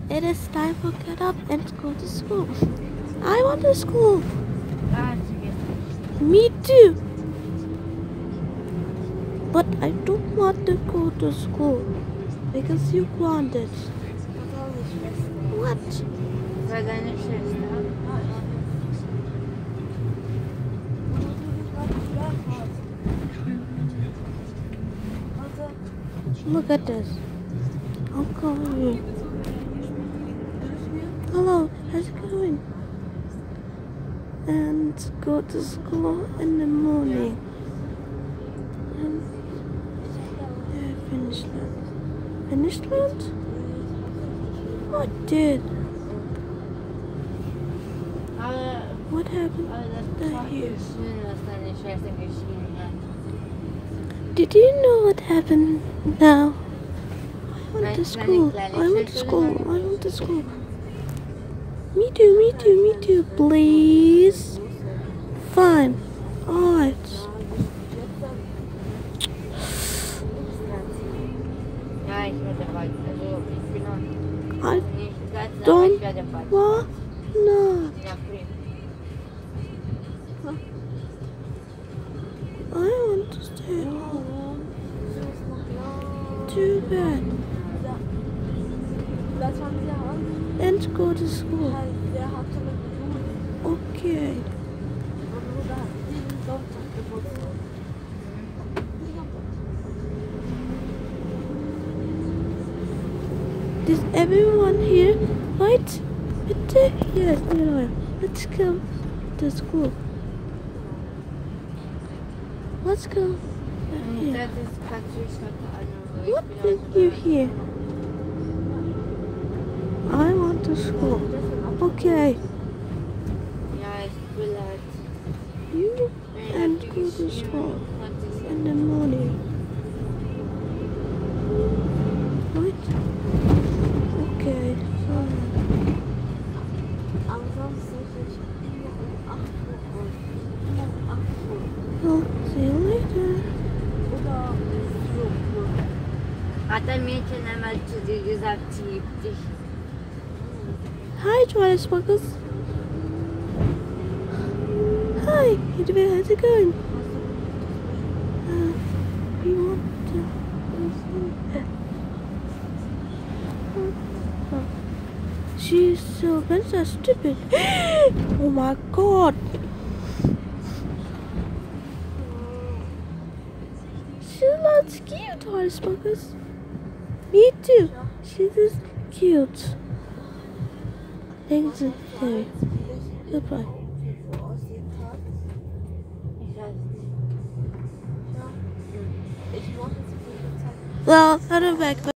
It is time for get up and go to school. I want to school. Me too. But I don't want to go to school because you want it. What? Look at this. I'll call you. Hello, how's it going? And go to school in the morning. And yeah, finish land. Finish land? What did? What happened here? Did you know what happened now? I want to school. I want to school. I want to school. Me too, me too, me too, please. Fine. Alright. I don't want not. I want to stay home. Too bad. And go to school. Okay. Is everyone here? Right? Bitte? Yes, let's go to school. Let's go. Here. What did you hear? I want to school. Okay. You and go to school in the morning. Right? Okay. Well, see you later. Hat ein Mädchen einmal zu dir gesagt, sie liebt dich. Hi, Twilight. Hi, how's it going? We want to... She's so stupid. Oh my god. She's not cute, Twilight. Me too. She's just cute. Thanks, Terry. Goodbye. Well, I don't back.